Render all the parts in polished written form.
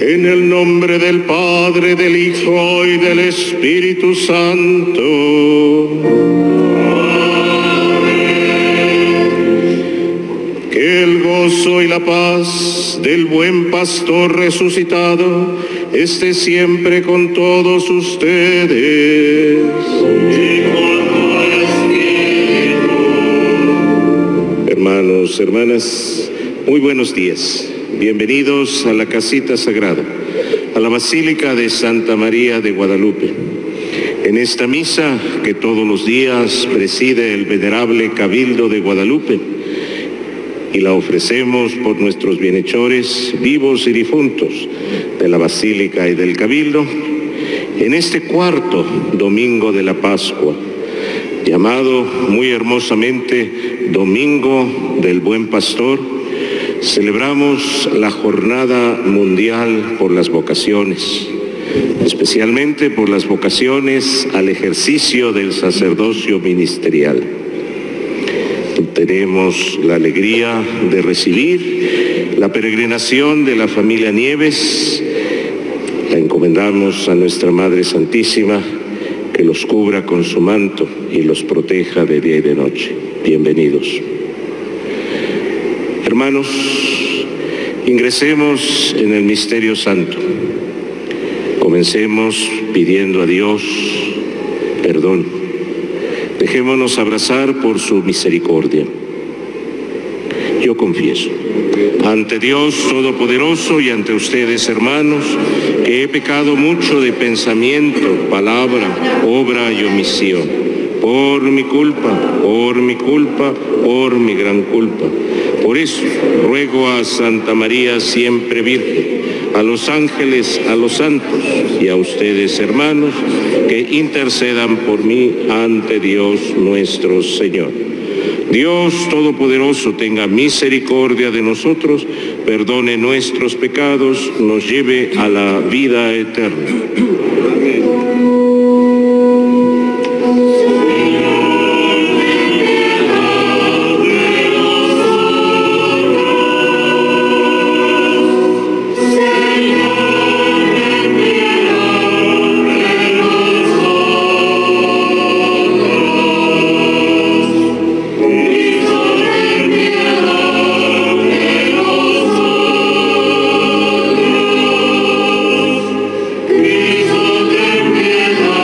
En el nombre del Padre, del Hijo y del Espíritu Santo. Que el gozo y la paz del buen pastor resucitado esté siempre con todos ustedes. Hermanos, hermanas, muy buenos días. Bienvenidos a la casita sagrada, a la Basílica de Santa María de Guadalupe. En esta misa que todos los días preside el venerable Cabildo de Guadalupe y la ofrecemos por nuestros bienhechores vivos y difuntos de la Basílica y del Cabildo, en este cuarto domingo de la Pascua, llamado muy hermosamente Domingo del Buen Pastor, celebramos la Jornada Mundial por las Vocaciones, especialmente por las vocaciones al ejercicio del sacerdocio ministerial. Tenemos la alegría de recibir la peregrinación de la familia Nieves. La encomendamos a nuestra Madre Santísima, que los cubra con su manto y los proteja de día y de noche. Bienvenidos. Hermanos, ingresemos en el misterio santo. Comencemos pidiendo a Dios perdón. Dejémonos abrazar por su misericordia. Yo confieso ante Dios Todopoderoso y ante ustedes, hermanos, que he pecado mucho de pensamiento, palabra, obra y omisión. Por mi culpa, por mi gran culpa. Por eso ruego a Santa María siempre Virgen, a los ángeles, a los santos y a ustedes, hermanos, que intercedan por mí ante Dios nuestro Señor. Dios Todopoderoso tenga misericordia de nosotros, perdone nuestros pecados, nos lleve a la vida eterna. Cristo, ten piedad.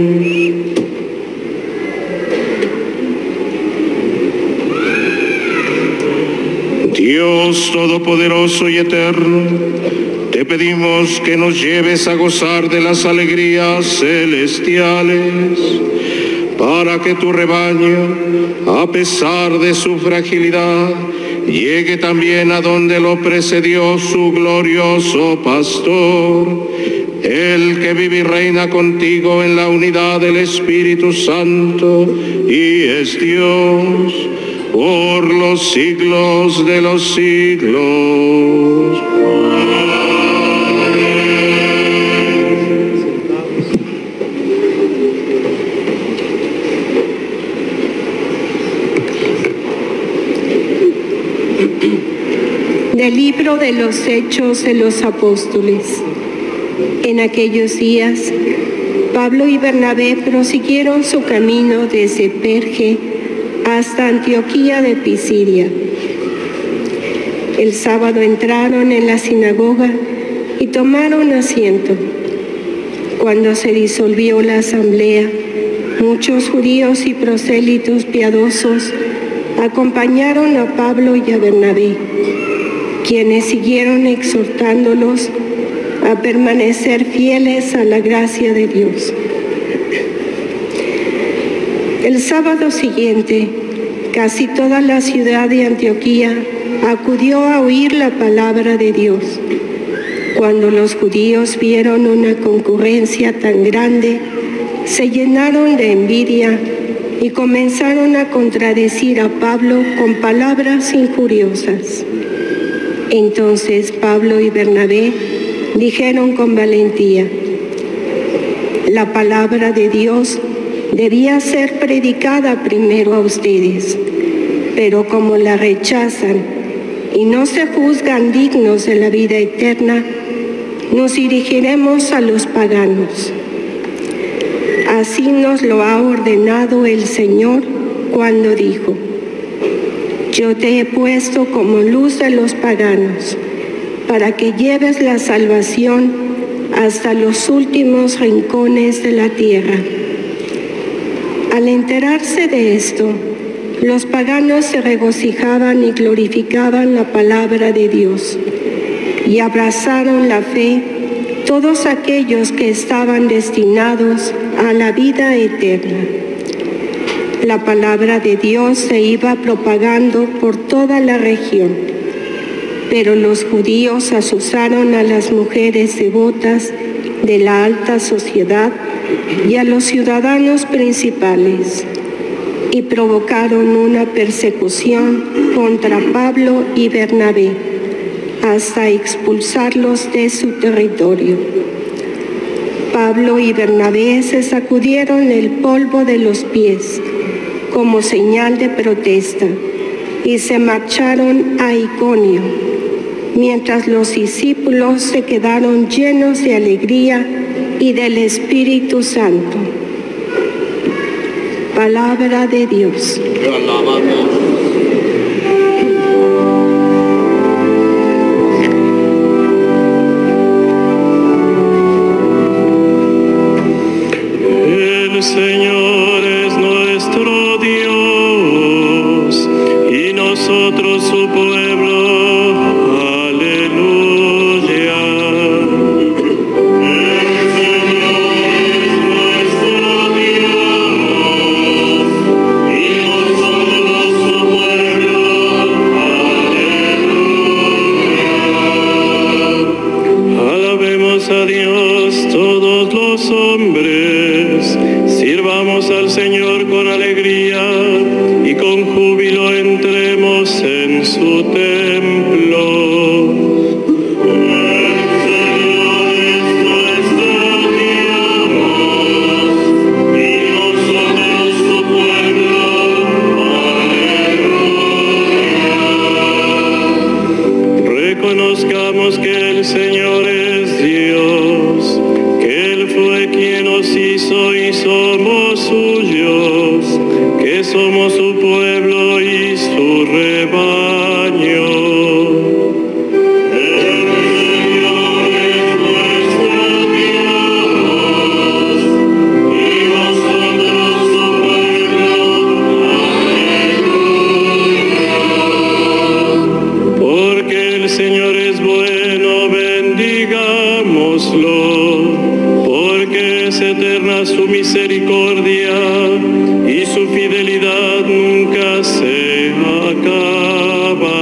Dios Todopoderoso y Eterno, te pedimos que nos lleves a gozar de las alegrías celestiales, para que tu rebaño, a pesar de su fragilidad, llegue también a donde lo precedió su glorioso pastor, el que vive y reina contigo en la unidad del Espíritu Santo y es Dios por los siglos de los siglos. Del libro de los Hechos de los Apóstoles. En aquellos días, Pablo y Bernabé prosiguieron su camino desde Perge hasta Antioquía de Pisidia. El sábado entraron en la sinagoga y tomaron asiento. Cuando se disolvió la asamblea, muchos judíos y prosélitos piadosos acompañaron a Pablo y a Bernabé, quienes siguieron exhortándolos a permanecer fieles a la gracia de Dios. El sábado siguiente, casi toda la ciudad de Antioquía acudió a oír la palabra de Dios. Cuando los judíos vieron una concurrencia tan grande, se llenaron de envidia y comenzaron a contradecir a Pablo con palabras injuriosas. Entonces Pablo y Bernabé dijeron con valentía: la palabra de Dios debía ser predicada primero a ustedes, pero como la rechazan y no se juzgan dignos de la vida eterna, nos dirigiremos a los paganos. Así nos lo ha ordenado el Señor cuando dijo: yo te he puesto como luz de los paganos, para que lleves la salvación hasta los últimos rincones de la tierra. Al enterarse de esto, los paganos se regocijaban y glorificaban la palabra de Dios, y abrazaron la fe todos aquellos que estaban destinados a la vida eterna. La palabra de Dios se iba propagando por toda la región, pero los judíos asusaron a las mujeres devotas de la alta sociedad y a los ciudadanos principales, y provocaron una persecución contra Pablo y Bernabé, hasta expulsarlos de su territorio. Pablo y Bernabé se sacudieron el polvo de los pies como señal de protesta y se marcharon a Iconio, mientras los discípulos se quedaron llenos de alegría y del Espíritu Santo. Palabra de Dios. Te alabamos. El Señor es nuestro Dios y nosotros su pueblo. Aleluya. El Señor es nuestro Dios y nosotros su pueblo. Aleluya. Alabemos a Dios todos los hombres. Sirvamos al Señor con alegría y con júbilo entremos en su templo. El Señor es nuestro Dios y nosotros su pueblo. Aleluya. Reconozcamos que el Señor es Dios, que Él fue quien nos hizo y somos suyos, que somos su pueblo y su rebaño. El Señor es nuestro Dios y misericordia y su fidelidad nunca se acaba.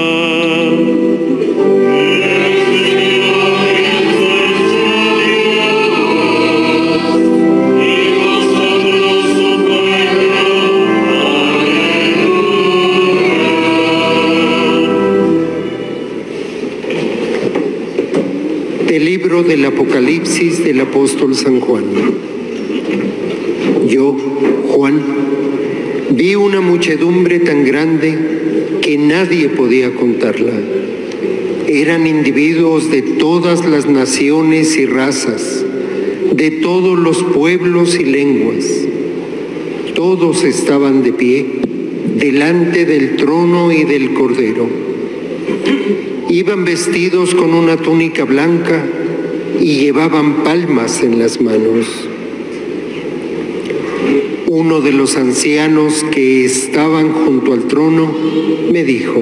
Del libro del Apocalipsis del apóstol San Juan. Yo, Juan, vi una muchedumbre tan grande que nadie podía contarla. Eran individuos de todas las naciones y razas, de todos los pueblos y lenguas. Todos estaban de pie delante del trono y del Cordero. Iban vestidos con una túnica blanca y llevaban palmas en las manos. Uno de los ancianos que estaban junto al trono me dijo: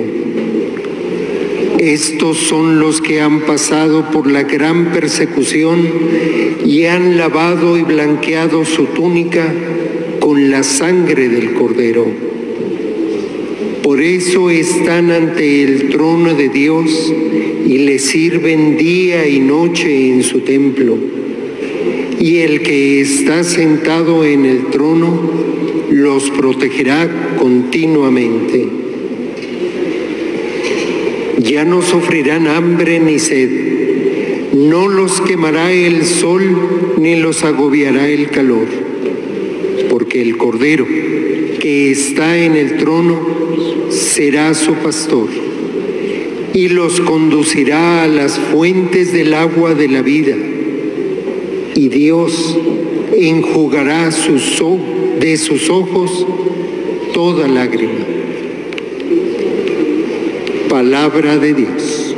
estos son los que han pasado por la gran persecución y han lavado y blanqueado su túnica con la sangre del Cordero. Por eso están ante el trono de Dios y le sirven día y noche en su templo. Y el que está sentado en el trono los protegerá continuamente. Ya no sufrirán hambre ni sed, no los quemará el sol ni los agobiará el calor, porque el Cordero que está en el trono será su pastor y los conducirá a las fuentes del agua de la vida, y Dios enjugará de sus ojos toda lágrima. Palabra de Dios.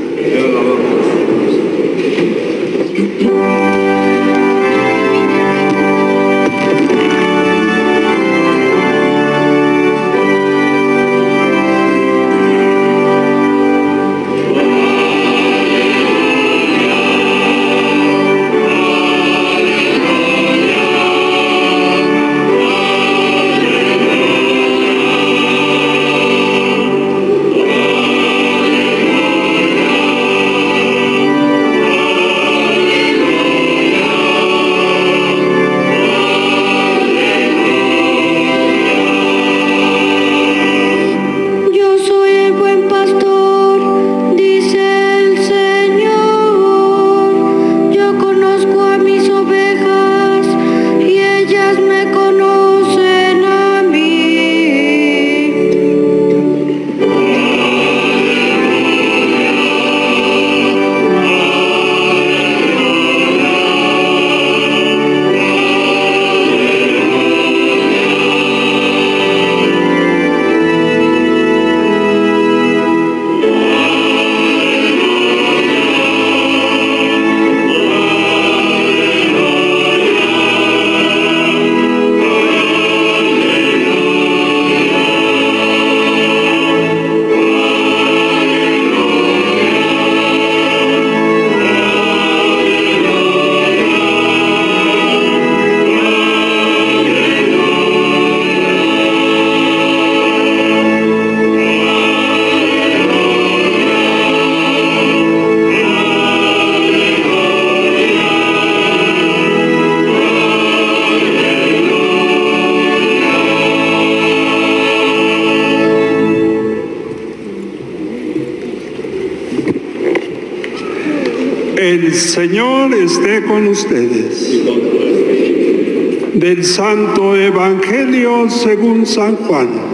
El Señor esté con ustedes. Del Santo Evangelio según San Juan.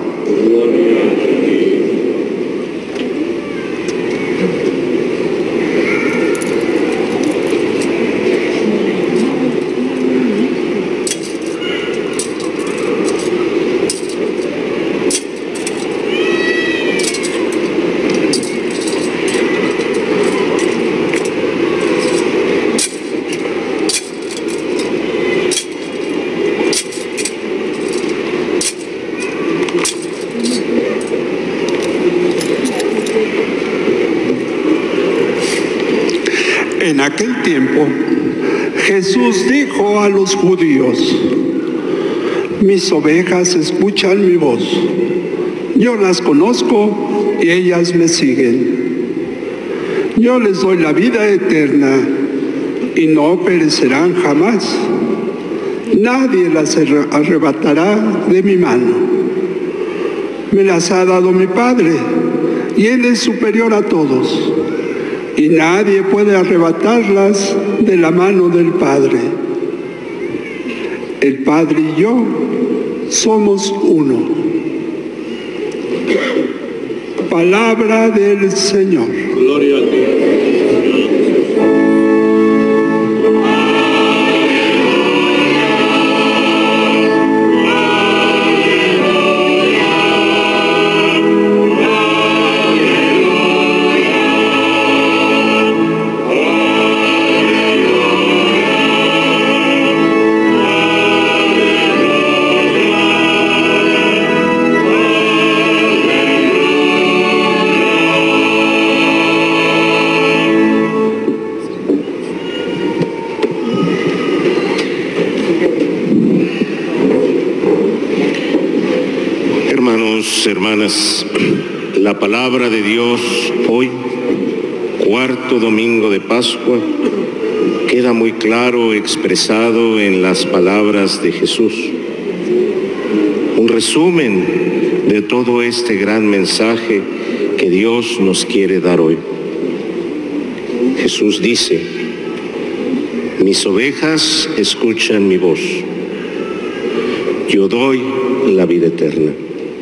En aquel tiempo, Jesús dijo a los judíos: Mis ovejas escuchan mi voz. Yo las conozco y ellas me siguen. Yo les doy la vida eterna y no perecerán jamás. Nadie las arrebatará de mi mano. Me las ha dado mi Padre y Él es superior a todos. Y nadie puede arrebatarlas de la mano del Padre. El Padre y yo somos uno. Palabra del Señor. Gloria a ti. Hermanas, la palabra de Dios hoy, cuarto domingo de Pascua, queda muy claro expresado en las palabras de Jesús. Un resumen de todo este gran mensaje que Dios nos quiere dar hoy. Jesús dice: mis ovejas escuchan mi voz. Yo doy la vida eterna.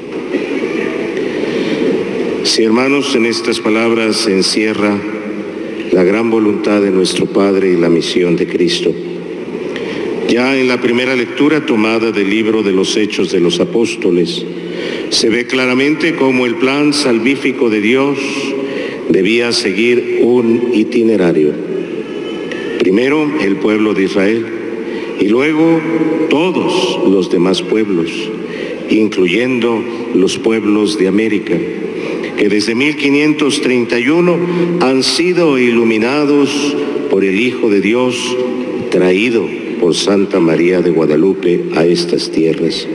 Sí, hermanos, en estas palabras se encierra la gran voluntad de nuestro Padre y la misión de Cristo. Ya en la primera lectura tomada del libro de los Hechos de los Apóstoles, se ve claramente cómo el plan salvífico de Dios debía seguir un itinerario. Primero el pueblo de Israel y luego todos los demás pueblos, incluyendo los pueblos de América, que desde 1531 han sido iluminados por el Hijo de Dios, traído por Santa María de Guadalupe a estas tierras.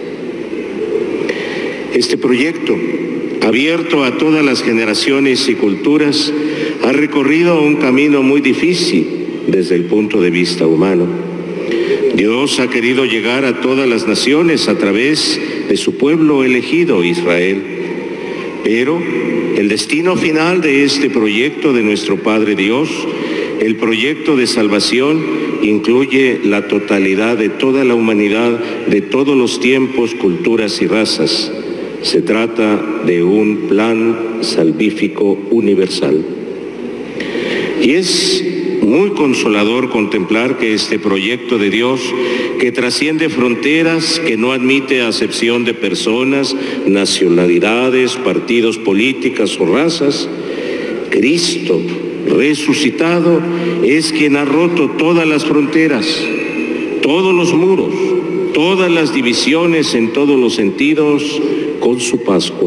Este proyecto, abierto a todas las generaciones y culturas, ha recorrido un camino muy difícil desde el punto de vista humano. Dios ha querido llegar a todas las naciones a través de su pueblo elegido, Israel. Pero el destino final de este proyecto de nuestro Padre Dios, el proyecto de salvación, incluye la totalidad de toda la humanidad, de todos los tiempos, culturas y razas. Se trata de un plan salvífico universal. Y es muy consolador contemplar que este proyecto de Dios, que trasciende fronteras, que no admite acepción de personas, nacionalidades, partidos políticos o razas, Cristo resucitado es quien ha roto todas las fronteras, todos los muros, todas las divisiones en todos los sentidos con su Pascua.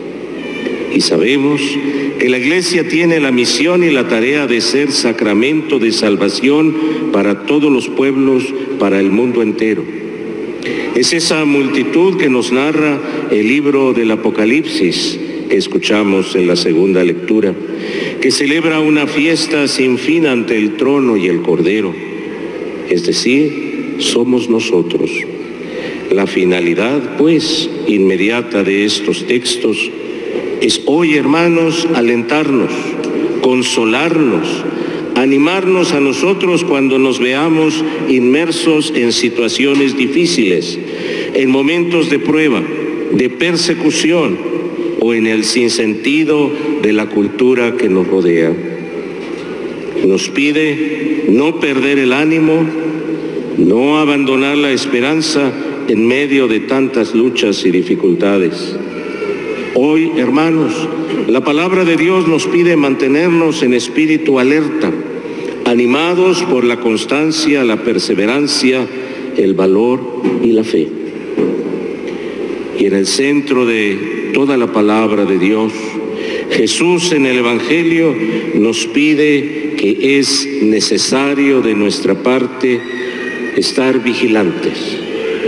Y sabemos que la Iglesia tiene la misión y la tarea de ser sacramento de salvación para todos los pueblos, para el mundo entero. Es esa multitud que nos narra el libro del Apocalipsis, que escuchamos en la segunda lectura, que celebra una fiesta sin fin ante el trono y el Cordero. Es decir, somos nosotros. La finalidad, pues, inmediata de estos textos es hoy, hermanos, alentarnos, consolarnos, animarnos a nosotros cuando nos veamos inmersos en situaciones difíciles, en momentos de prueba, de persecución o en el sinsentido de la cultura que nos rodea. Nos pide no perder el ánimo, no abandonar la esperanza en medio de tantas luchas y dificultades. Hoy, hermanos, la palabra de Dios nos pide mantenernos en espíritu alerta, animados por la constancia, la perseverancia, el valor y la fe. Y en el centro de toda la palabra de Dios, Jesús en el Evangelio nos pide que es necesario de nuestra parte estar vigilantes,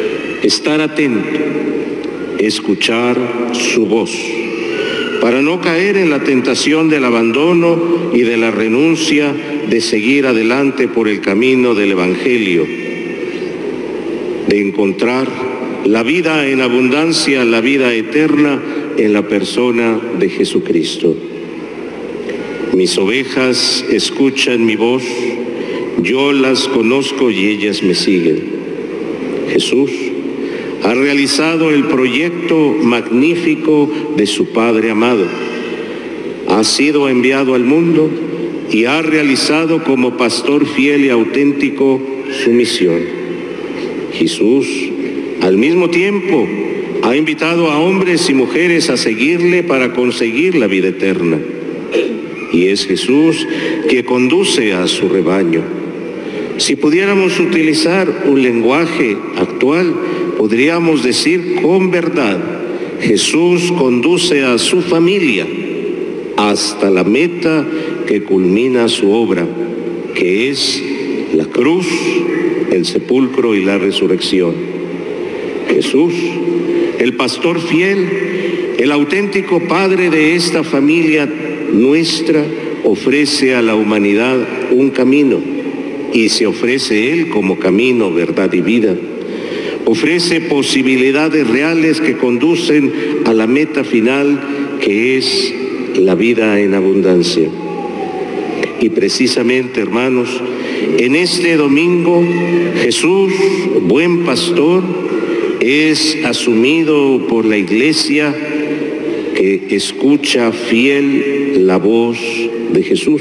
estar atento, escuchar su voz, para no caer en la tentación del abandono y de la renuncia de seguir adelante por el camino del Evangelio, de encontrar la vida en abundancia, la vida eterna en la persona de Jesucristo. Mis ovejas escuchan mi voz, yo las conozco y ellas me siguen. Jesús ha realizado el proyecto magnífico de su Padre amado. Ha sido enviado al mundo y ha realizado como pastor fiel y auténtico su misión. Jesús, al mismo tiempo, ha invitado a hombres y mujeres a seguirle para conseguir la vida eterna. Y es Jesús que conduce a su rebaño. Si pudiéramos utilizar un lenguaje actual, podríamos decir con verdad, Jesús conduce a su familia hasta la meta que culmina su obra, que es la cruz, el sepulcro y la resurrección. Jesús, el pastor fiel, el auténtico padre de esta familia nuestra, ofrece a la humanidad un camino, y se ofrece Él como camino, verdad y vida. Ofrece posibilidades reales que conducen a la meta final, que es la vida en abundancia. Y precisamente, hermanos, en este domingo, Jesús, buen pastor, es asumido por la Iglesia, que escucha fiel la voz de Jesús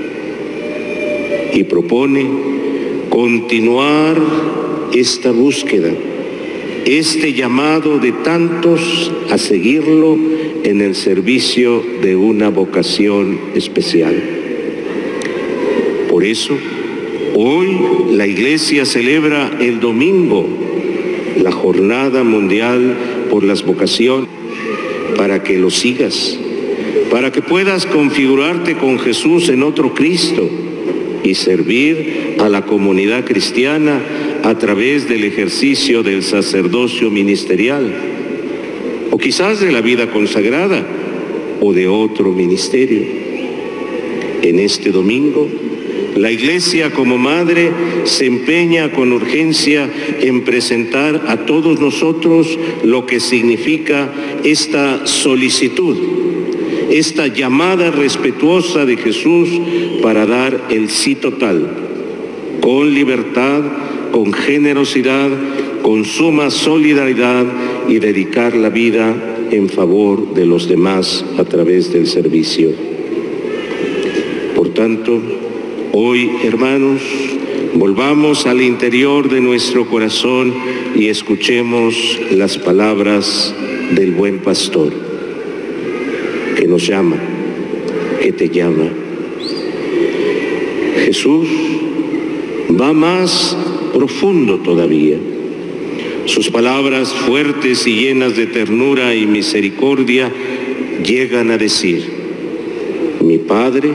y propone continuar esta búsqueda, este llamado de tantos a seguirlo en el servicio de una vocación especial. Por eso, hoy la Iglesia celebra el domingo, la Jornada Mundial por las Vocaciones, para que lo sigas, para que puedas configurarte con Jesús en otro Cristo y servir a la comunidad cristiana a través del ejercicio del sacerdocio ministerial, o quizás de la vida consagrada, o de otro ministerio. En este domingo, la Iglesia como madre se empeña con urgencia en presentar a todos nosotros lo que significa esta solicitud, esta llamada respetuosa de Jesús para dar el sí total, con libertad, con generosidad, con suma solidaridad y dedicar la vida en favor de los demás a través del servicio. Por tanto, hoy, hermanos, volvamos al interior de nuestro corazón y escuchemos las palabras del buen pastor, que nos llama, que te llama. Jesús va más profundo todavía. Sus palabras fuertes y llenas de ternura y misericordia llegan a decir: mi Padre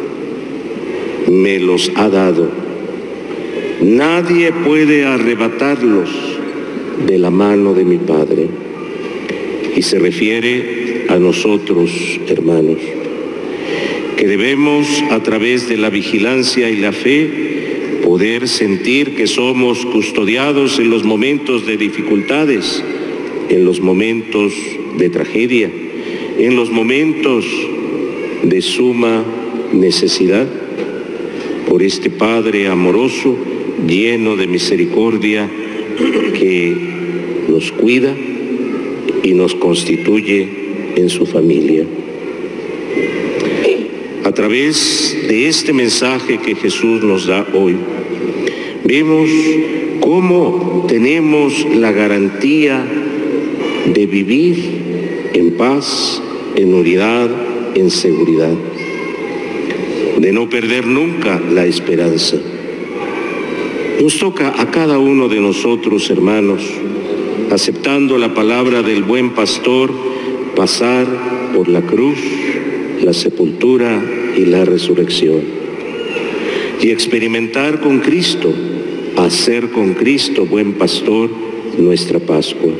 me los ha dado. Nadie puede arrebatarlos de la mano de mi Padre. Y se refiere a nosotros, hermanos, que debemos, a través de la vigilancia y la fe, poder sentir que somos custodiados en los momentos de dificultades, en los momentos de tragedia, en los momentos de suma necesidad, por este Padre amoroso, lleno de misericordia, que nos cuida y nos constituye en su familia. A través de este mensaje que Jesús nos da hoy, vemos cómo tenemos la garantía de vivir en paz, en unidad, en seguridad, de no perder nunca la esperanza. Nos toca a cada uno de nosotros, hermanos, aceptando la palabra del buen pastor, pasar por la cruz, la sepultura y la resurrección, y experimentar con Cristo, hacer con Cristo, buen pastor, nuestra Pascua.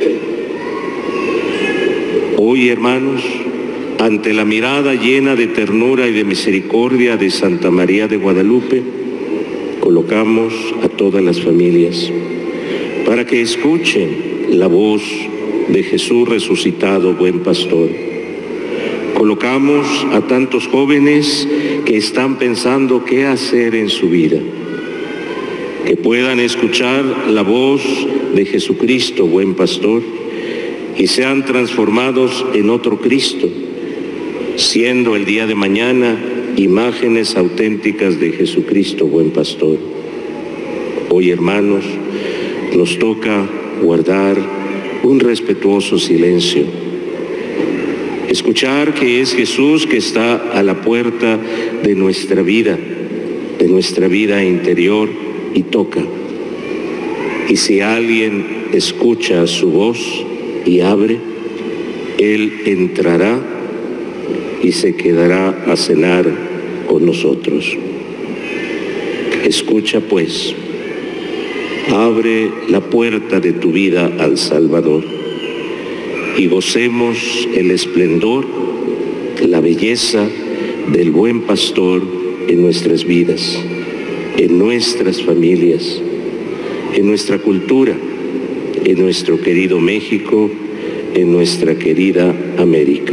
Hoy, hermanos, ante la mirada llena de ternura y de misericordia de Santa María de Guadalupe, colocamos a todas las familias para que escuchen la voz de Jesús resucitado, buen pastor. Colocamos a tantos jóvenes que están pensando qué hacer en su vida, que puedan escuchar la voz de Jesucristo, buen pastor, y sean transformados en otro Cristo, siendo el día de mañana imágenes auténticas de Jesucristo, buen pastor. Hoy, hermanos, nos toca guardar un respetuoso silencio, escuchar que es Jesús que está a la puerta de nuestra vida interior y toca. Y si alguien escucha su voz y abre, Él entrará y se quedará a cenar con nosotros. Escucha pues, abre la puerta de tu vida al Salvador y gocemos el esplendor, la belleza del buen pastor en nuestras vidas, en nuestras familias, en nuestra cultura, en nuestro querido México, en nuestra querida América.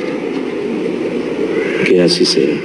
Que así sea.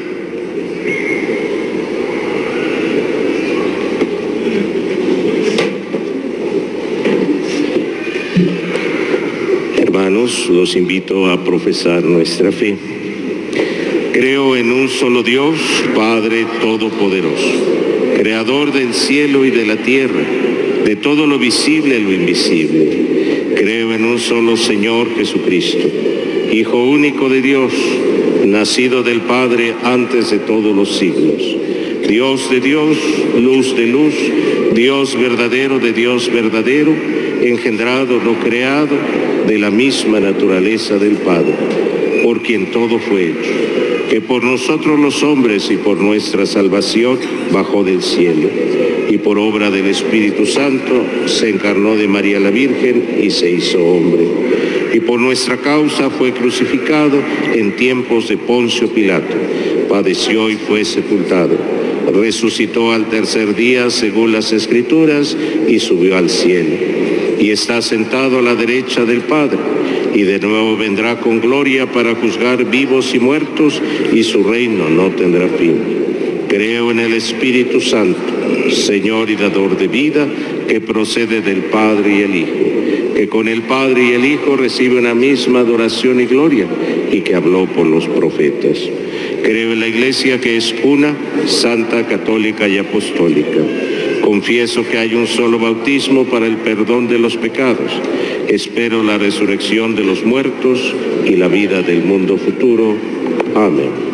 Hermanos, los invito a profesar nuestra fe. Creo en un solo Dios, Padre Todopoderoso, Creador del cielo y de la tierra, de todo lo visible y lo invisible. Creo en un solo Señor Jesucristo, Hijo único de Dios, nacido del Padre antes de todos los siglos. Dios de Dios, luz de luz, Dios verdadero de Dios verdadero, engendrado, no creado, de la misma naturaleza del Padre, por quien todo fue hecho, que por nosotros los hombres y por nuestra salvación bajó del cielo, y por obra del Espíritu Santo se encarnó de María la Virgen y se hizo hombre, y por nuestra causa fue crucificado en tiempos de Poncio Pilato, padeció y fue sepultado, resucitó al tercer día según las Escrituras y subió al cielo, y está sentado a la derecha del Padre, y de nuevo vendrá con gloria para juzgar vivos y muertos, y su reino no tendrá fin. Creo en el Espíritu Santo, Señor y dador de vida, que procede del Padre y el Hijo, que con el Padre y el Hijo recibe una misma adoración y gloria, y que habló por los profetas. Creo en la Iglesia que es una, santa, católica y apostólica. Confieso que hay un solo bautismo para el perdón de los pecados. Espero la resurrección de los muertos y la vida del mundo futuro. Amén.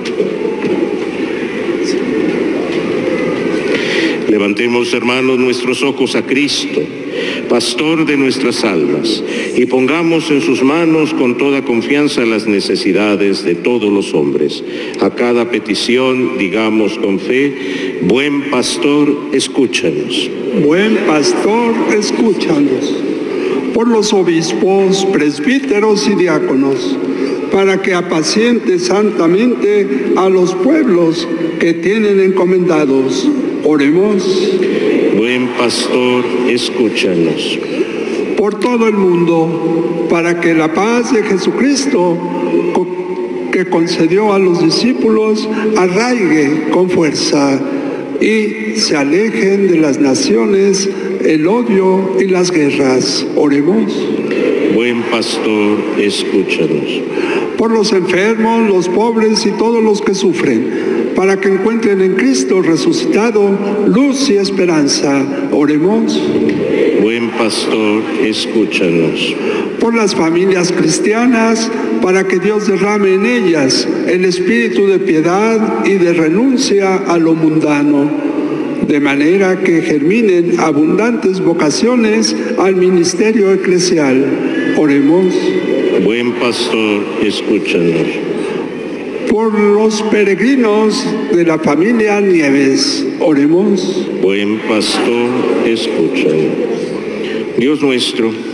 Levantemos, hermanos, nuestros ojos a Cristo, pastor de nuestras almas, y pongamos en sus manos con toda confianza las necesidades de todos los hombres. A cada petición digamos con fe: buen pastor, escúchanos. Buen pastor, escúchanos. Por los obispos, presbíteros y diáconos, para que apaciente santamente a los pueblos que tienen encomendados. Oremos. Buen pastor, escúchanos. Por todo el mundo, para que la paz de Jesucristo que concedió a los discípulos arraigue con fuerza y se alejen de las naciones el odio y las guerras. Oremos. Buen pastor, escúchanos. Por los enfermos, los pobres y todos los que sufren, para que encuentren en Cristo resucitado luz y esperanza. Oremos. Buen pastor, escúchanos. Por las familias cristianas, para que Dios derrame en ellas el espíritu de piedad y de renuncia a lo mundano, de manera que germinen abundantes vocaciones al ministerio eclesial. Oremos. Buen pastor, escúchanos. Por los peregrinos de la familia Nieves, oremos. Buen pastor, escúchanos. Dios nuestro,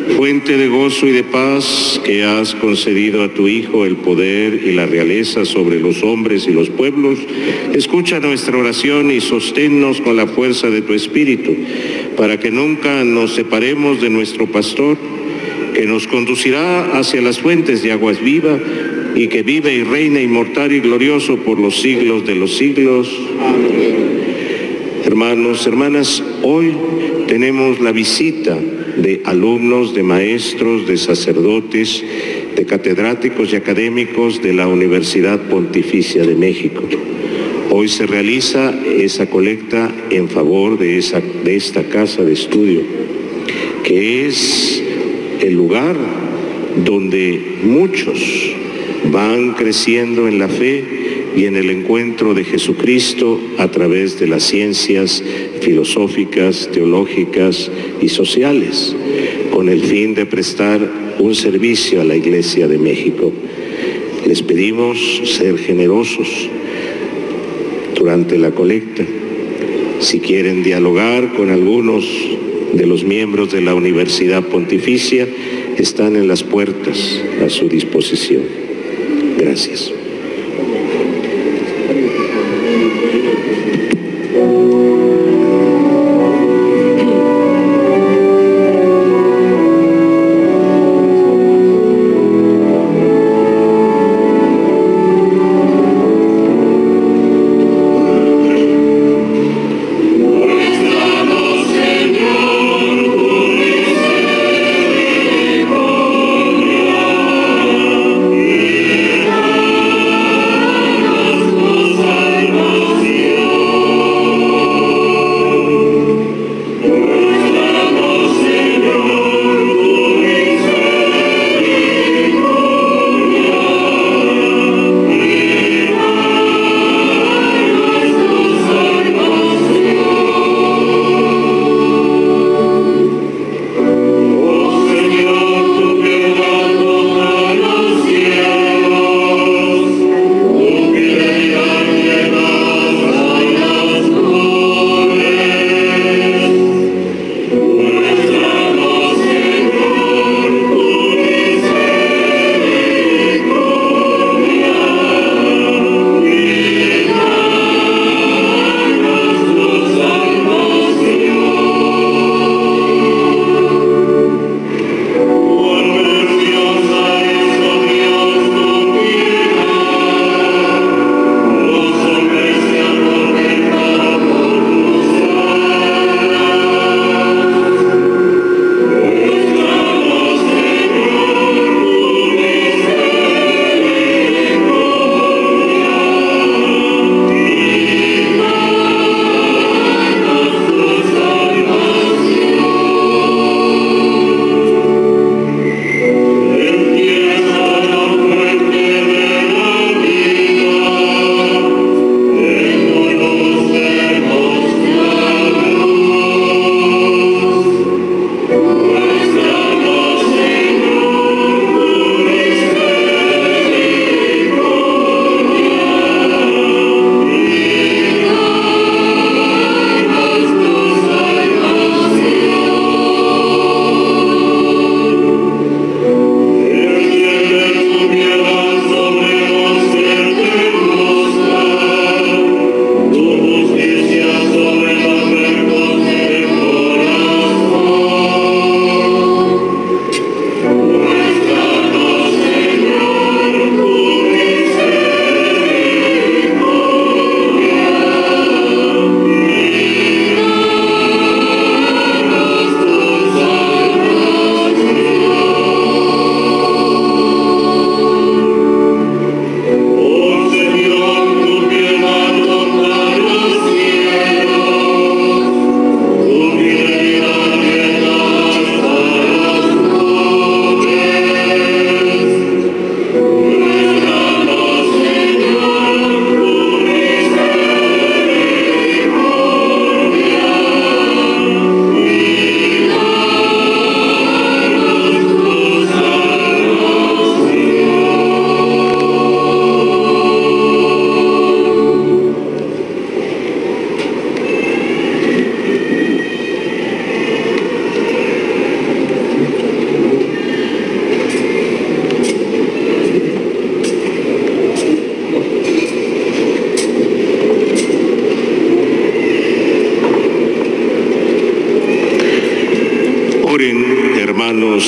fuente de gozo y de paz, que has concedido a tu Hijo el poder y la realeza sobre los hombres y los pueblos, escucha nuestra oración y sosténnos con la fuerza de tu Espíritu, para que nunca nos separemos de nuestro pastor, que nos conducirá hacia las fuentes de aguas vivas y que vive y reina inmortal y glorioso por los siglos de los siglos. Amén. Hermanos, hermanas, hoy tenemos la visita de alumnos, de maestros, de sacerdotes, de catedráticos y académicos de la Universidad Pontificia de México. Hoy se realiza esa colecta en favor de esta casa de estudio, que es el lugar donde muchos van creciendo en la fe y en el encuentro de Jesucristo a través de las ciencias filosóficas, teológicas y sociales, con el fin de prestar un servicio a la Iglesia de México. Les pedimos ser generosos durante la colecta. Si quieren dialogar con algunos de los miembros de la Universidad Pontificia, están en las puertas a su disposición. Gracias. Amén.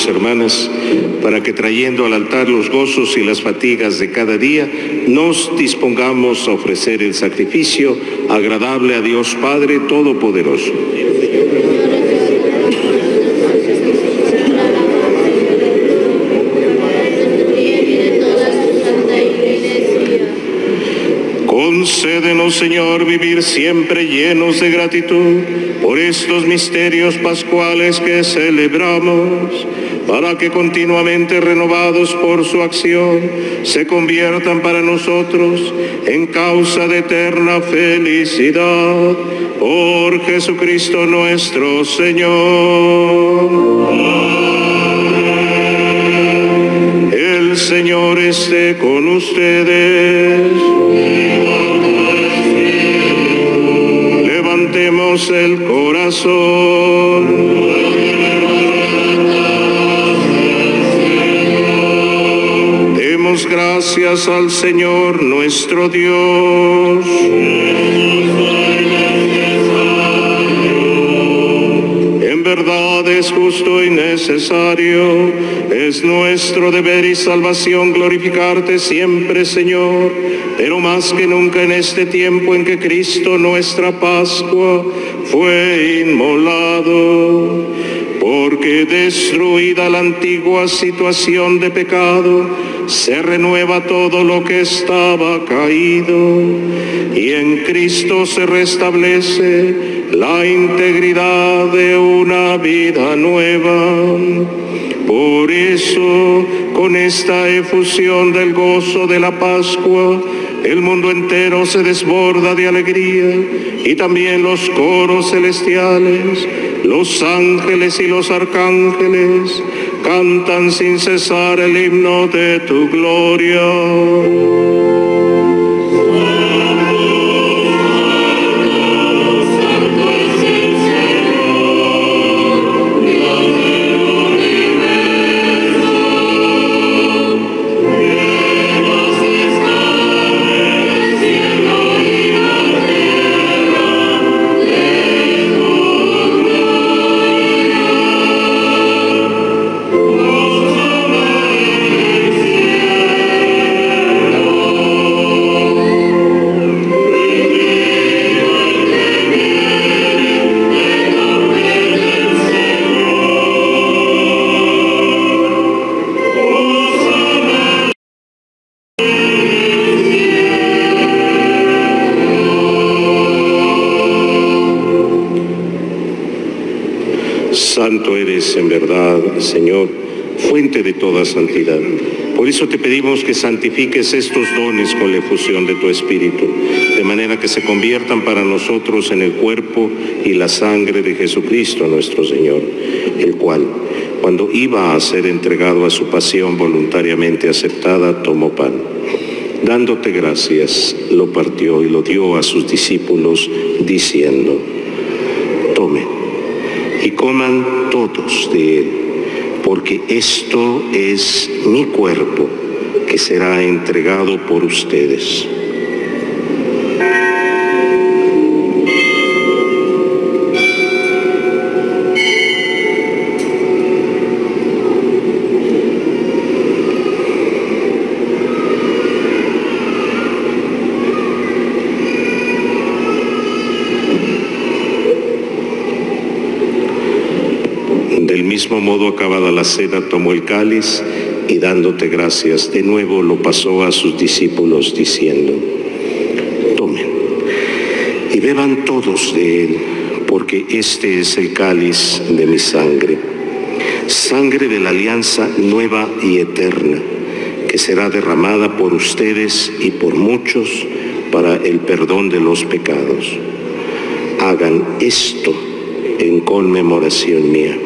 hermanos, hermanas, para que trayendo al altar los gozos y las fatigas de cada día, nos dispongamos a ofrecer el sacrificio agradable a Dios Padre Todopoderoso. Concédenos, Señor, vivir siempre llenos de gratitud por estos misterios pascuales que celebramos, para que continuamente renovados por su acción se conviertan para nosotros en causa de eterna felicidad. Por Jesucristo nuestro Señor. El Señor esté con ustedes. Levantemos el corazón. Demos gracias al Señor nuestro Dios. En verdad es justo y necesario, es nuestro deber y salvación glorificarte siempre, Señor, pero más que nunca en este tiempo en que Cristo, nuestra Pascua, fue inmolado, porque destruida la antigua situación de pecado, se renueva todo lo que estaba caído, y en Cristo se restablece la integridad de una vida nueva. Por eso, con esta efusión del gozo de la Pascua, el mundo entero se desborda de alegría, y también los coros celestiales, los ángeles y los arcángeles cantan sin cesar el himno de tu gloria. Santo eres en verdad, Señor, fuente de toda santidad. Por eso te pedimos que santifiques estos dones con la efusión de tu Espíritu, de manera que se conviertan para nosotros en el cuerpo y la sangre de Jesucristo nuestro Señor, el cual, cuando iba a ser entregado a su pasión voluntariamente aceptada, tomó pan. Dándote gracias, lo partió y lo dio a sus discípulos, diciendo: tomen y coman todos de él, porque esto es mi cuerpo, que será entregado por ustedes. Del mismo modo, acabada la cena, tomó el cáliz y dándote gracias, de nuevo lo pasó a sus discípulos, diciendo: tomen y beban todos de él, porque este es el cáliz de mi sangre, sangre de la alianza nueva y eterna, que será derramada por ustedes y por muchos para el perdón de los pecados. Hagan esto en conmemoración mía.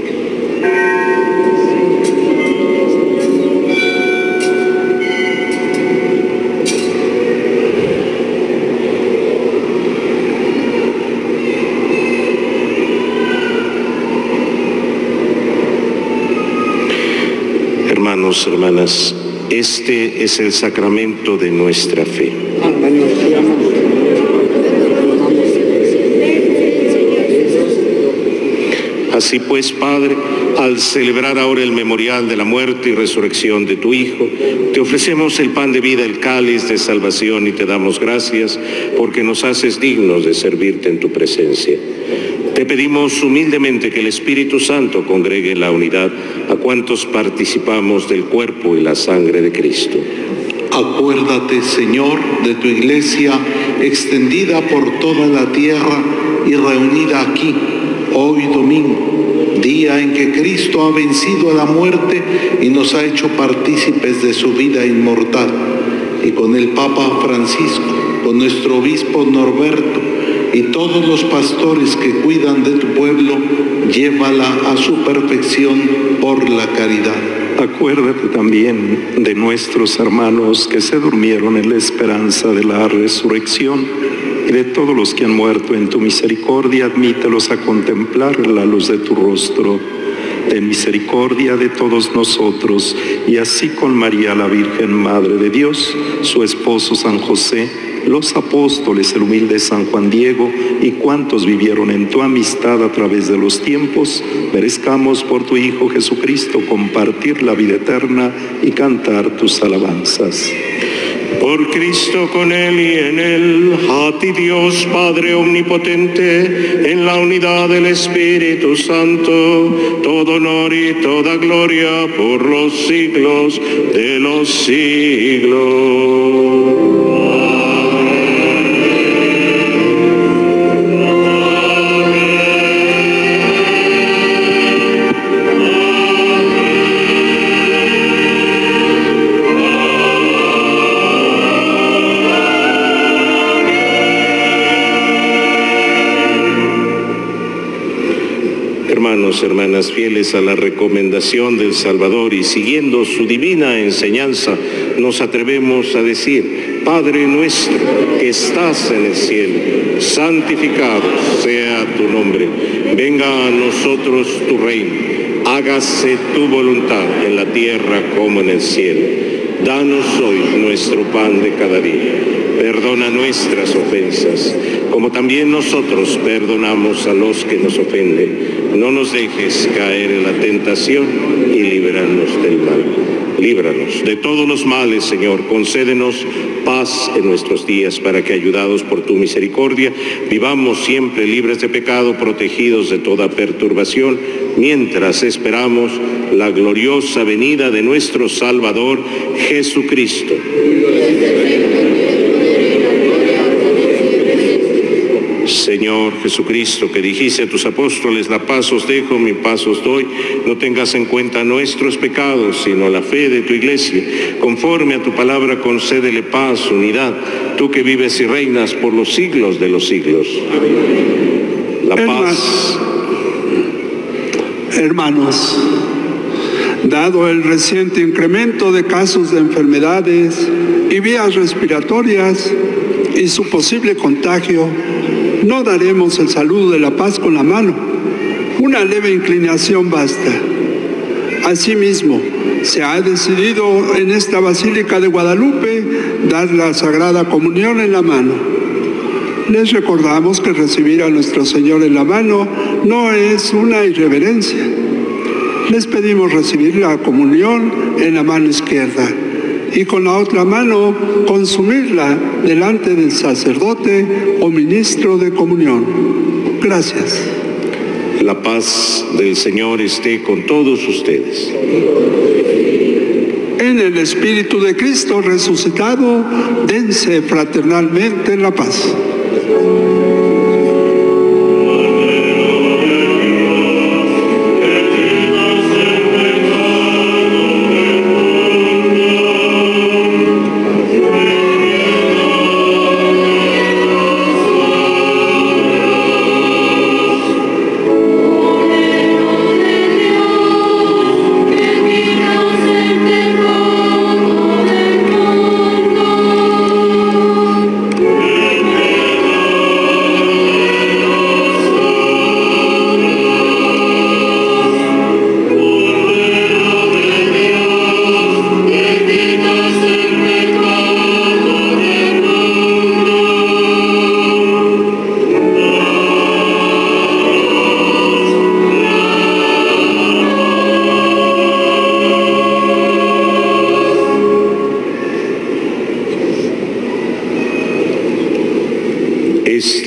Hermanos, hermanas, este es el sacramento de nuestra fe. Así pues, Padre, al celebrar ahora el memorial de la muerte y resurrección de tu Hijo, te ofrecemos el pan de vida, el cáliz de salvación, y te damos gracias porque nos haces dignos de servirte en tu presencia. Te pedimos humildemente que el Espíritu Santo congregue en la unidad a cuantos participamos del cuerpo y la sangre de Cristo. Acuérdate, Señor, de tu Iglesia extendida por toda la tierra y reunida aquí, hoy domingo, día en que Cristo ha vencido a la muerte y nos ha hecho partícipes de su vida inmortal. Y con el Papa Francisco, con nuestro obispo Norberto y todos los pastores que cuidan de tu pueblo, llévala a su perfección por la caridad. Acuérdate también de nuestros hermanos que se durmieron en la esperanza de la resurrección y de todos los que han muerto en tu misericordia, admítelos a contemplar la luz de tu rostro. Ten misericordia de todos nosotros, y así con María la Virgen, Madre de Dios, su esposo San José, los apóstoles, el humilde San Juan Diego y cuantos vivieron en tu amistad a través de los tiempos, merezcamos por tu Hijo Jesucristo compartir la vida eterna y cantar tus alabanzas. Por Cristo, con Él y en Él, a ti Dios Padre Omnipotente, en la unidad del Espíritu Santo, todo honor y toda gloria por los siglos de los siglos. Hermanos, hermanas, fieles a la recomendación del Salvador y siguiendo su divina enseñanza, nos atrevemos a decir: Padre nuestro que estás en el cielo, santificado sea tu nombre. Venga a nosotros tu reino. Hágase tu voluntad en la tierra como en el cielo. Danos hoy nuestro pan de cada día. Perdona nuestras ofensas, como también nosotros perdonamos a los que nos ofenden. No nos dejes caer en la tentación y líbranos del mal. Líbranos de todos los males, Señor. Concédenos paz en nuestros días, para que, ayudados por tu misericordia, vivamos siempre libres de pecado, protegidos de toda perturbación, mientras esperamos la gloriosa venida de nuestro Salvador Jesucristo. Señor Jesucristo, que dijiste a tus apóstoles: la paz os dejo, mi paz os doy, no tengas en cuenta nuestros pecados, sino la fe de tu Iglesia. Conforme a tu palabra, concédele paz, unidad, tú que vives y reinas por los siglos de los siglos. La paz. Hermanos, dado el reciente incremento de casos de enfermedades y vías respiratorias y su posible contagio, no daremos el saludo de la paz con la mano. Una leve inclinación basta. Asimismo, se ha decidido en esta Basílica de Guadalupe dar la Sagrada Comunión en la mano. Les recordamos que recibir a nuestro Señor en la mano no es una irreverencia. Les pedimos recibir la comunión en la mano izquierda y con la otra mano consumirla delante del sacerdote o ministro de comunión. Gracias. La paz del Señor esté con todos ustedes. En el Espíritu de Cristo resucitado, dense fraternalmente la paz. Amen.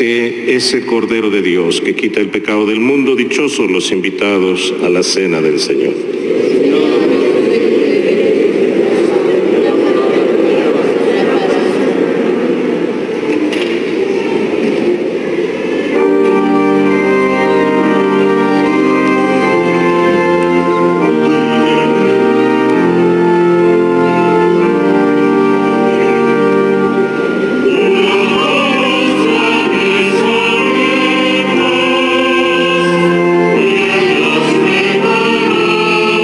Este es el Cordero de Dios que quita el pecado del mundo. Dichosos los invitados a la cena del Señor. Amen.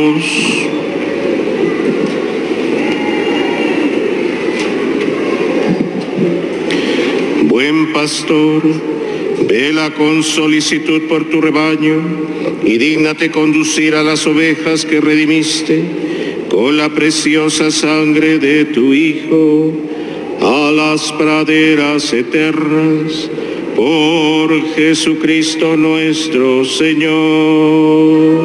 Oremos. Buen pastor, vela con solicitud por tu rebaño y dígnate conducir a las ovejas que redimiste con la preciosa sangre de tu Hijo a las praderas eternas, por Jesucristo nuestro Señor.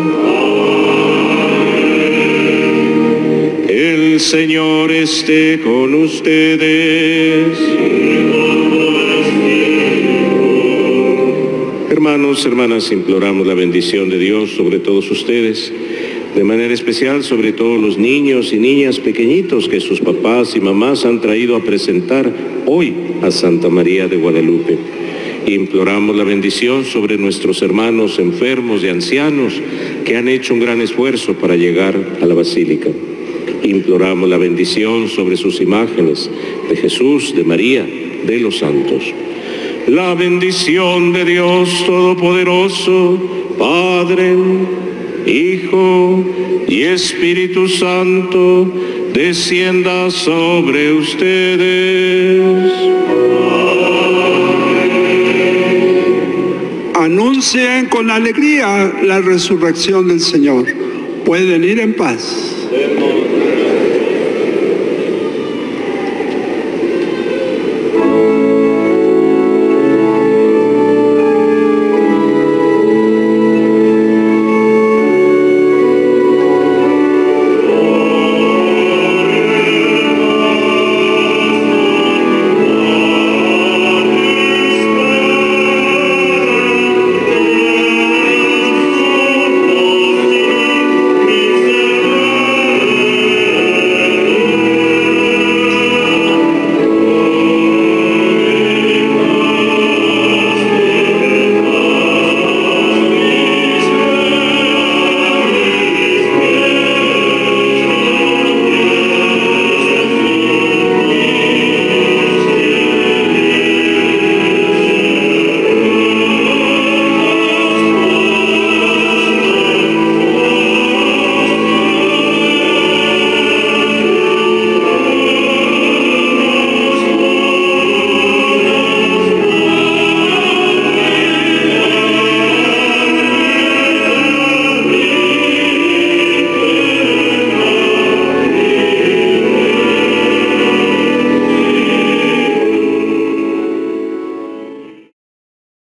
El Señor esté con ustedes. Hermanos, hermanas, imploramos la bendición de Dios sobre todos ustedes, de manera especial sobre todos los niños y niñas pequeñitos que sus papás y mamás han traído a presentar hoy a Santa María de Guadalupe. Imploramos la bendición sobre nuestros hermanos enfermos y ancianos que han hecho un gran esfuerzo para llegar a la Basílica. Imploramos la bendición sobre sus imágenes de Jesús, de María, de los santos. La bendición de Dios Todopoderoso, Padre, Hijo y Espíritu Santo, descienda sobre ustedes. Anuncien con alegría la resurrección del Señor. Pueden ir en paz.